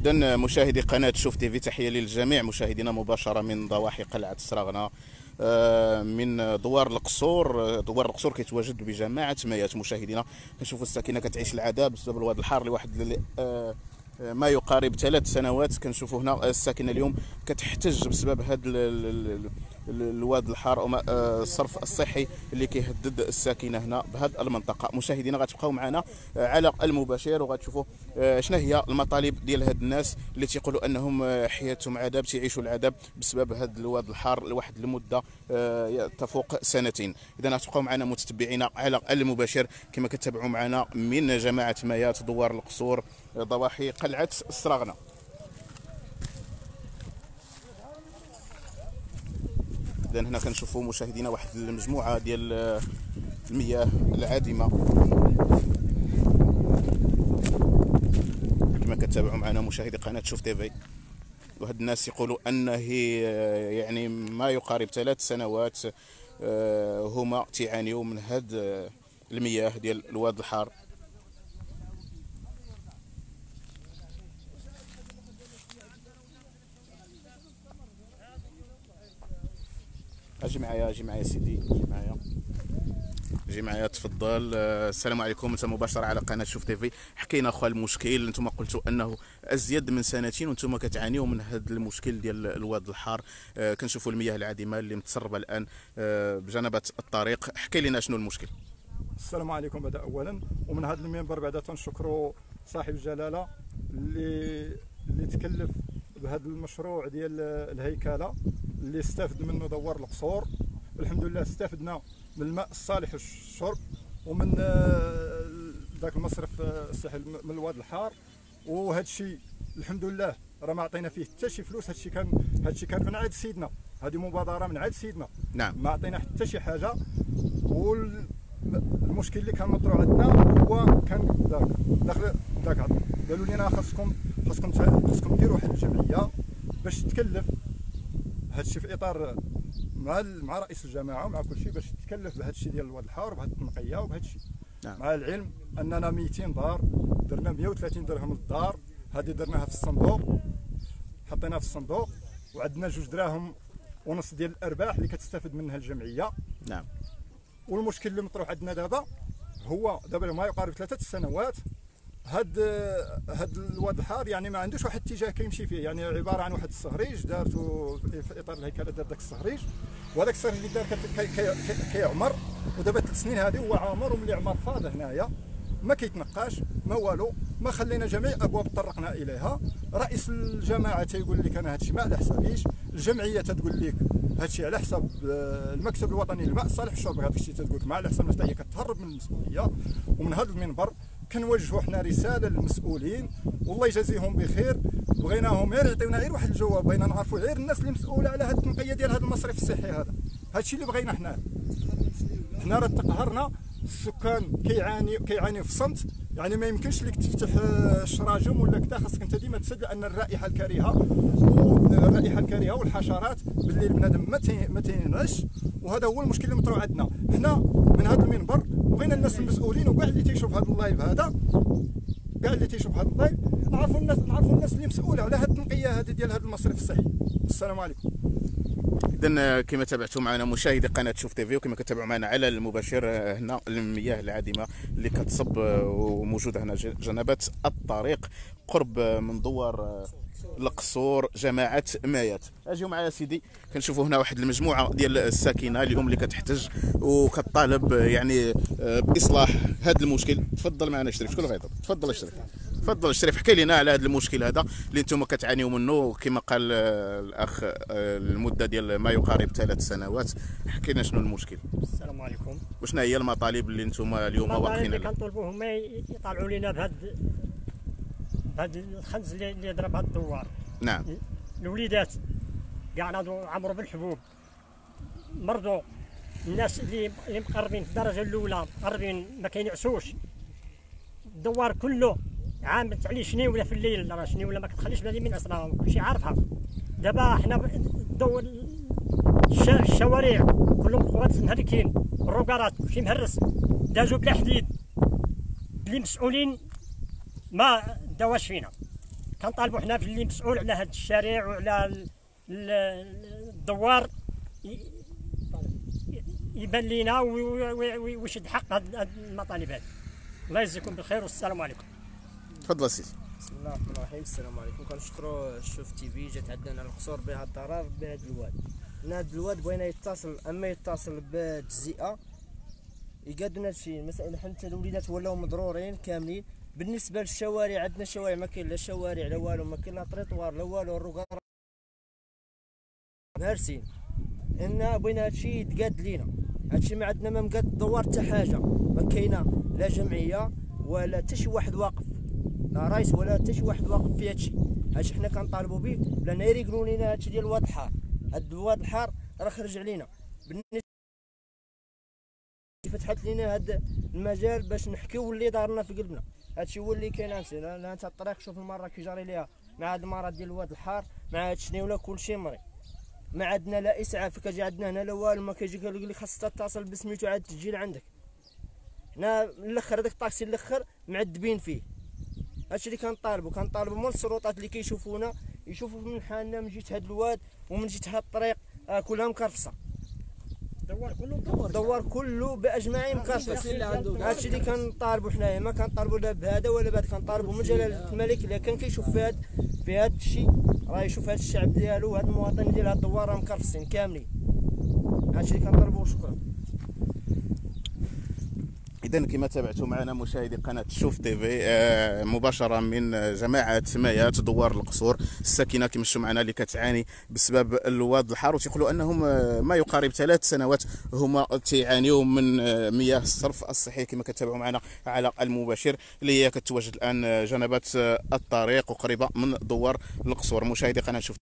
إذن مشاهدي قناة شوف تيفي، تحية للجميع مشاهدينا مباشرة من ضواحي قلعة السراغنة من دوار القصور. دوار القصور كيتواجد بجماعة ميات. مشاهدينا كنشوفوا الساكنة كتعيش العذاب بسبب الواد الحار لواحد ما يقارب 3 سنوات. كنشوفوا هنا الساكنه اليوم كتحتج بسبب هذا الواد الحار او الصرف الصحي اللي كيهدد الساكنه هنا بهذه المنطقه. مشاهدينا غتبقاو معنا على المباشر وغتشوفوا شنو هي المطالب ديال هاد الناس اللي تيقولوا انهم حياتهم عذاب، تيعيشوا العذاب بسبب هذا الواد الحار لواحد المده تفوق 2 سنين. اذا غتبقاو معنا متتبعينا على المباشر كما كتابعوا معنا من جماعه ميات دوار القصور ضواحي قلعة السراغنة. إذا هنا كنشوفوا مشاهدينا واحد المجموعة ديال المياه العادمة كما كتابعوا معنا مشاهدي قناة شوف تيفي. وهاد الناس يقولوا انه يعني ما يقارب 3 سنوات هما تعانيوا من هاد المياه ديال الواد الحار. اجي معايا سيدي، اجي معايا تفضل. السلام عليكم، انت مباشره على قناه شوف تيفي. حكينا اخويا المشكل، انتم قلتوا انه ازيد من 2 سنين وانتم كتعانيوا من هذا المشكل ديال الواد الحار. كنشوفوا المياه العادمه اللي متسربه الان بجنبه الطريق. احكي لنا شنو المشكل. السلام عليكم. بعد اولا ومن هذا المنبر بعد تنشكروا صاحب الجلاله اللي تكلف بهذا المشروع ديال الهيكله اللي استفد منه دوار القصور. الحمد لله استفدنا من الماء الصالح للشرب ومن ذاك المصرف الصحي من الواد الحار. وهذا الشيء الحمد لله راه ما عطينا فيه حتى شي فلوس. هذا الشيء كان من عند سيدنا، هذه مبادره من عند سيدنا. نعم. ما عطينا حتى شي حاجه. والمشكل اللي كان مطروح عندنا هو كان ذاك قالوا لنا خاصكم ديروا واحد الجمعيه باش تكلف هذا الشيء في اطار مع رئيس الجماعه ومع كل شيء باش تكلف بهذا الشيء ديال الواد الحار وبهذه التنقيه وبهذا الشيء. نعم. مع العلم اننا 200 دار درنا 130 درهم للدار، هذه درناها في الصندوق، حطيناها في الصندوق، وعندنا 2 دراهم ونص ديال الارباح اللي كتستافد منها الجمعيه. نعم. والمشكل اللي مطروح عندنا دابا هو دابا ما يقارب 3 سنوات هاد الواد الحار يعني ما عندوش واحد الاتجاه كيمشي فيه، يعني عباره عن واحد الصهريج دارته في اطار الهيكله. دار داك الصهريج وهذاك الصهريج اللي دار كيعمر، ودابا 3 سنين هذه هو عامر، وملي عمر فاض هنايا ما كيتنقاش ما والو. ما خلينا جميع ابواب طرقنا اليها. رئيس الجماعه تيقول لك انا هادشي ما على حسابيش، الجمعيه تتقول لك هادشي على حساب المكتب الوطني للماء الصالح للشرب، هذاك الشيء تتقول لك ما على حساب. هي كتهرب من المسؤوليه. ومن هذا المنبر كنوجهوا حنا رساله للمسؤولين والله يجازيهم بخير. بغيناهم غير يعطيونا غير واحد الجواب، بغينا نعرفوا غير الناس اللي مسؤوله على هذه التنقيه ديال هذا المصرف الصحي. هذا الشيء اللي بغينا حنا راه تقهرنا. السكان كيعانيوا في الصمت، يعني ما يمكنش لك تفتح الشراجم ولا كذا، خاصك انت ديما تسد، لان الرائحه الكريهه والحشرات بالليل بنادم ما تينعش. وهذا هو المشكل اللي مطروح عندنا. حنا من هذا المنبر بغينا الناس المسؤولين وكاع اللي تيشوف هذا اللايف نعرفوا الناس اللي مسؤوله على هذه التنقيه هذه ديال هذا المصرف الصحي. السلام عليكم. إذن كما تابعتوا معنا مشاهدي قناه شوف تيفي وكما كتابعوا معنا على المباشر، هنا المياه العادمه اللي كتصب وموجوده هنا جنبات الطريق قرب من دوار القصور جماعه مايات. اجيو معايا سيدي. كنشوفوا هنا واحد المجموعه ديال الساكنه اليوم اللي كتحتج وكطالب يعني باصلاح هذا المشكل. تفضل معنا شريف. شكون غيهضر؟ تفضل شريف. حكي لنا على هذا المشكل هذا اللي انتم كتعانيوا منه كما قال الاخ المده ديال ما يقارب 3 سنوات. حكي لنا شنو المشكل. السلام عليكم. وشنا هي المطالب اللي انتم اليوم واقفين عليها؟ كنطلبوا هما يطلعوا لنا بهذا الخنز اللي ضرب هذا الدوار. نعم. الوليدات كاع ناضوا عمروا بالحبوب، مرضوا. الناس اللي مقربين في الدرجه الاولى مقربين ما كينعسوش. الدوار كله عامت عليه شنيوله في الليل، راه شنيوله ما كتخليش بنادم من اصلا كلشي عارفها. دابا حنا الشوارع كلهم خوات مهركين، الروكارات كلشي مهرس، دازوا بلا حديد. اللي مسؤولين ما داواش فينا. كنطالبوا حنا في اللي مسؤول على هذا الشارع وعلى الدوار يبان لينا ويشد حق هذه المطالب هذه. الله يجزيكم بالخير والسلام عليكم. تفضل سيدي. بسم الله الرحمن الرحيم. السلام عليكم. كنشكروا شوف تي في جات عندنا على القصور بهذا الضرر بهذا الواد. هنا هذا الواد بغينا يتصل، اما يتصل بالتجزئه يقادنا هادشي. المسائل حتى الوليدات ولاو مضرورين كاملين. بالنسبه للشوارع عندنا شوارع ما كاين لا شوارع لا والو، ما كاين لا طريطوار لا والو، الرقار هارسين. ان بغينا هادشي يتقاد لينا، هادشي ما عندنا ما مقاد الدوار حتى حاجه، ما كاينه لا جمعيه ولا حتى شي واحد واقف، لا رئيس ولا حتى شي واحد واقف في هادشي حنا كنطالبوا به، لان يريقلوا لينا هادشي ديال الواد الحار. هاد الواد الحار راه خرج علينا، فتحت لينا هاد المجال باش نحكيو اللي دارنا في قلبنا. هادشي هو اللي كاين امس. لان انت الطريق شوف المره كي جاري ليها مع هاد المرض ديال الواد الحار، مع هاد الشنيوله كلشي مري، ما عندنا لا اسعاف كيجي عندنا هنا لا والو، ما كيجي قال لك خاصك تتصل بسميتو عاد تجي لعندك. حنا الاخر هذاك الطاكسي الاخر معذبين فيه. هادشي اللي كنطالبوا من السلطات اللي كيشوفونا يشوفوا من حالنا من جهه هاد الواد ومن جهه هاد الطريق كلها مكرفصه. الدوار كله باجمعه مكرفص. هادشي اللي كنطالبوا حنايا، ما كنطالبوا لا بهذا ولا بهذا، كنطالبوا من جلاله الملك اللي كان كيشوف في هاد الشيء راه يشوف هاد الشعب ديالو وهاد المواطنين ديال هاد الدوار راه مكرفصين كاملين. هادشي اللي كنطالبوا. وشكرا. إذا كما تابعتوا معنا مشاهدي قناة شوف تي في مباشرة من جماعة مايات دوار القصور الساكنة كما شفتوا معنا اللي كتعاني بسبب الواد الحار، وتيقولوا أنهم ما يقارب 3 سنوات هما تيعانيوا من مياه الصرف الصحي كما كتابعوا معنا على المباشر اللي هي كتواجد الآن جنبات الطريق وقريبة من دوار القصور. مشاهدي قناة شوف.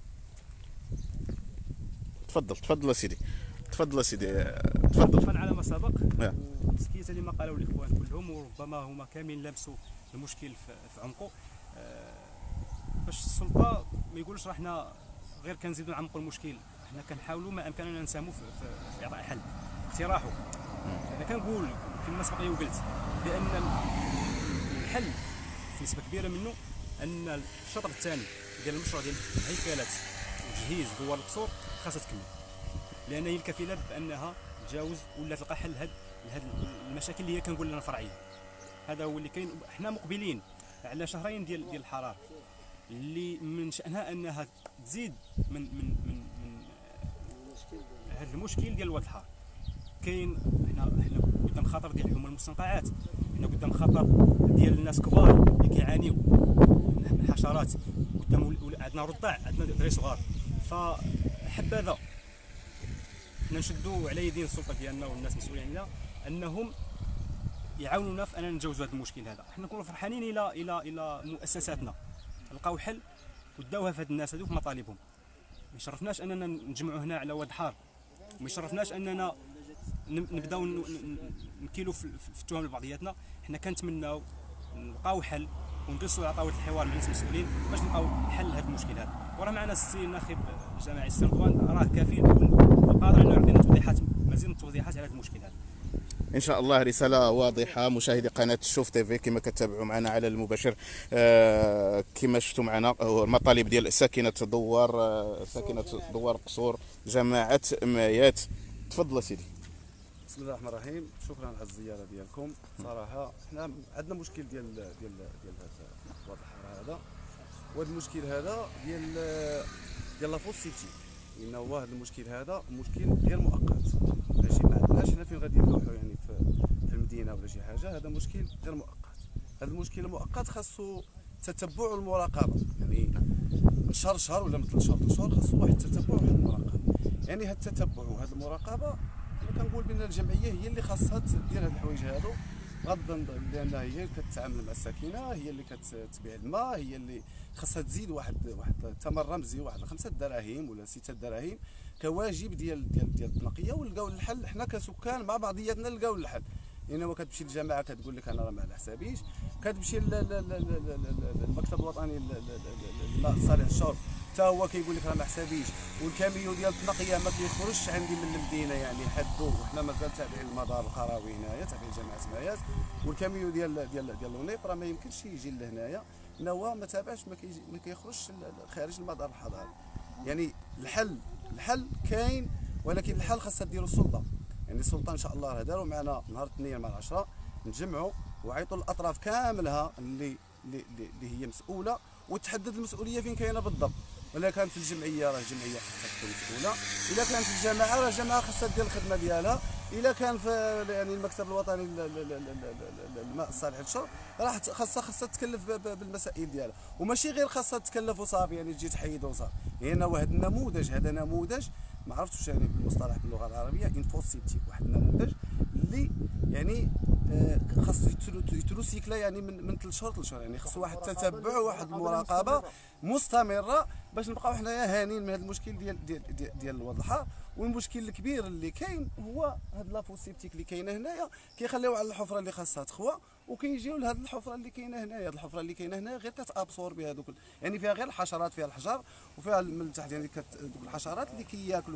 تفضل سيدي. تفضل. على ما سبق تسكيت لما قالوا الاخوان كلهم، وربما هما كاملين لمسوا المشكل في عمقه، باش السلطه ما يقولش راه حنا غير كنزيدوا نعمقوا المشكل. حنا كنحاولوا ما امكننا نساهموا في اعطاء حل اقتراحه. انا كنقول كما سبق لي وقلت بان الحل في نسبه كبيره منه ان الشطر الثاني ديال المشروع ديال هيكله وتجهيز دوار القصور خاصها تكمل، لان هي الكفيله بانها تجاوز ولا تلقى حل لهاد المشاكل اللي هي كنقول لنا فرعيه. هذا هو اللي كاين. حنا مقبلين على شهرين ديال الحراره اللي من شانها انها تزيد من هذا المشكل ديال الواد الحار. كاين حنا قدام خطر ديال الحمى المستنقعات، حنا قدام خطر ديال الناس كبار اللي كيعانيو من الحشرات، قدام عندنا رضع، عندنا دراري صغار. فحبذا حنا نشدوا على يدين السلطه ديالنا والناس المسؤولين علينا انهم يعاونونا في اننا نتجاوزوا هذا المشكل هذا. حنا نكونوا فرحانين الى مؤسساتنا لقاو حل وداوها في هاد الناس هذوك مطالبهم. ما يشرفناش اننا نجمعوا هنا على واد حار، وما يشرفناش اننا نبداو نكيلوا في التهم لبعضياتنا. حنا كنتمناو نلقاو حل ونجلسوا على طاوله الحوار مع الناس المسؤولين باش نلقاو حل لهذا المشكل هذا. وراه معنا السي الناخب الجماعي السي رضوان راه كفيل وقادر انه يعطينا توضيحات، مزيد من التوضيحات على هذا المشكل هذا. ان شاء الله رساله واضحه مشاهدي قناه شوف تي في كما كتابعوا معنا على المباشر. كما شفتوا معنا المطالب ديال ساكنه دوار قصور جماعه مايات. تفضل سيدي. بسم الله الرحمن الرحيم. شكرا على الزياره ديالكم. صراحه حنا عندنا مشكل ديال الواد الحار هذا، وهذا المشكل هذا ديال لافوس سيتي، لان هو هذا المشكل هذا مشكل غير مؤقت، ماشي ما عندناش حنا فين غادي نروحوا يعني في المدينه ولا شي حاجه. هذا مشكل غير مؤقت. هذا المشكل المؤقت خاصو تتبع والمراقبه، يعني من شهر ولا من 3 شهور خاصو واحد التتبع وواحد المراقبه. يعني هذا التتبع وهذه المراقبه انا كنقول بان الجمعيه هي اللي خاصها دير هاد الحوايج هادو، غضا لانها هي اللي كتعامل مع الساكنه، هي اللي كتبيع الماء، هي اللي خاصها تزيد واحد الثمن رمزي، واحد 5 دراهم ولا 6 دراهم كواجب ديال التنقيه، ونلقاو الحل حنا كسكان مع بعضياتنا نلقاو الحل. لان هو كتمشي للجماعه كتقول لك انا راه ما على حسابيش، كتمشي للمكتب الوطني للماء صالح الشرب حتى هو كيقول لك راه ما حسابيش، والكاميو ديال التنقيه ما كيخرجش عندي من المدينه، يعني حدو وحنا مازال تابعين المدار القروي هنايا تابعين جماعه مايات، والكاميو ديال الونيط راه ما يمكنش يجي لهنايا. ان هو ما تابعش ما كيخرجش خارج المدار الحضاري. يعني الحل كاين، ولكن الحل خاصها ديروا السلطه. يعني السلطه ان شاء الله راه داروا معنا نهار الاثنين مع 10 نتجمعوا وعيطوا الاطراف كاملها اللي هي مسؤوله، وتحدد المسؤوليه فين كاينه بالضبط. ولا كانت في الجمعيه راه الجمعيه خاصها تكون مسؤوله، الا كانت في الجماعه راه الجماعه خاصها دير الخدمه ديالها، الا كان في يعني المكتب الوطني الماء الصالح للشرب راه خاصها تكلف بالمسائل ديالها، وماشي غير خاصها تكلف وصافي يعني تجي تحيد وصافي. لان واحد النموذج، هذا نموذج ما عرفتش واش يعني بالمصطلح باللغه العربيه انفوسيبتيك، واحد النموذج اللي يعني خاصو يتروسيكلا يعني من 3 شهور 3 شهور. يعني خاصو واحد التتبع وواحد المراقبه مستمره باش نبقاو حنايا هانين من هذا المشكل ديال الواد الحار. والمشكل الكبير اللي كاين هو هاد لافوسيبتيك اللي كاينه هنايا كيخليو على الحفره اللي خاصها تخوى، وكيجيو لهاد الحفره اللي كاينه هنايا. هاد الحفره اللي كاينه هنايا غير كتابسوربي هذوك، يعني فيها غير الحشرات، فيها الحجر وفيها من تحت يعني دوك الحشرات اللي كياكلوا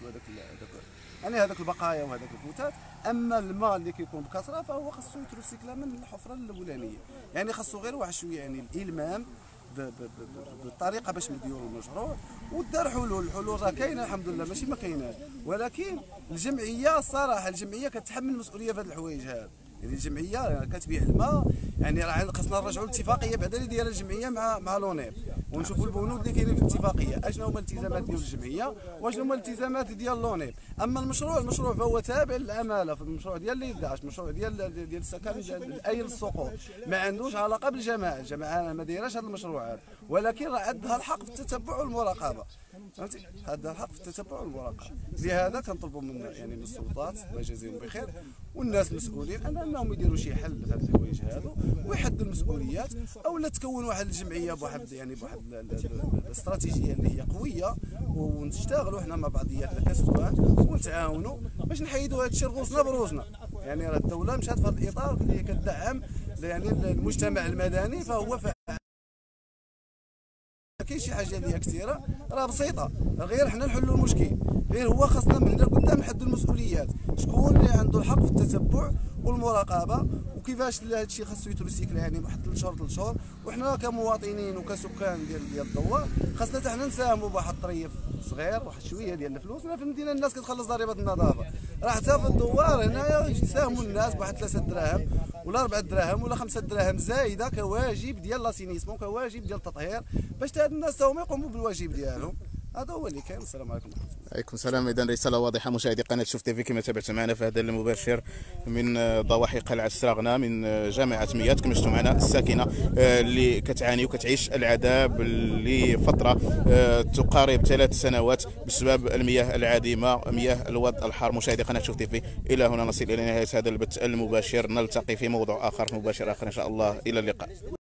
هذاك البقايا وهذاك الفتات. اما الماء اللي كيكون بكثره فهو خاصو يتروسيكلا من الحفره الاولانيه. يعني خاصو غير واحد شويه يعني الالمام بالطريقه باش نديروا المشروع، ودار حلول. الحلول راه كاينه الحمد لله، ماشي ما كايناش، ولكن الجمعيه الصراحه الجمعيه كتحمل المسؤوليه في هذه الحوايج هذه. يعني الجمعيه كتبيع الماء، يعني راه خاصنا نرجعوا للاتفاقيه بعدا اللي دايره الجمعيه مع لونيب، ونشوفوا البنود اللي كاينين في الاتفاقيه، اشنو هما الالتزامات ديال الجمعيه واشنو هما الالتزامات ديال لونيب. اما المشروع فهو تابع للعماله. في المشروع ديال اللي 11 المشروع ديال السكن ديال السقوط ما عندوش علاقه بالجماعه. الجماعه ما دايراش هذا المشروع هذا، ولكن راه عندها الحق في التتبع والمراقبه. فهمتي؟ عندها الحق في التتبع والمراقبه. لهذا كنطلبوا من يعني من السلطات الله يجازيهم بخير والناس المسؤولين انهم يديروا شي حل في هذه الحوايج هذو ويحدوا المسؤوليات، او لا تكون واحد الجمعيه بواحد الاستراتيجيه اللي هي قويه، ونشتغلوا حنا مع بعضياتنا كسكان ونتعاونوا باش نحيدوا هذا الشيء رؤوسنا بروسنا. يعني راه الدوله مشات في هذا الاطار اللي هي كتدعم يعني المجتمع المدني، فهو كاين شي حاجه اللي هي كثيره راه بسيطه، غير حنا نحلوا المشكل. غير هو خاصنا من هنا قدام نحدوا المسؤوليات، شكون اللي عنده الحق في التتبع والمراقبه وكيفاش هذا الشيء خاصو يتروسيكل يعني واحد 3 شهور. وحنا كمواطنين وكسكان ديال الدوار خاصنا حتى حنا نساهموا بواحد الطريف صغير، واحد شويه ديال الفلوس. في المدينه الناس كتخلص ضريبه النظافه، راه حتى في الدوار هنايا يساهموا الناس بواحد 3 دراهم ولا 4 دراهم ولا 5 دراهم زايده كواجب ديال لاسينيسمون، كواجب ديال التطهير، باش هاد الناس هما يقوموا بالواجب ديالهم. هذا هو اللي كاين. السلام عليكم. عليكم السلام. اذا رساله واضحه مشاهدي قناه شوف تيفي كما تابعت معنا في هذا المباشر من ضواحي قلعه السراغنه من جامعه ميات. كما شفتوا معنا الساكنه اللي كتعاني وكتعيش العذاب لفتره تقارب 3 سنوات بسبب المياه العادمه، مياه الواد الحار. مشاهدي قناه شوف تيفي، الى هنا نصل الى نهايه هذا البث المباشر، نلتقي في موضوع اخر في مباشر اخر ان شاء الله. الى اللقاء.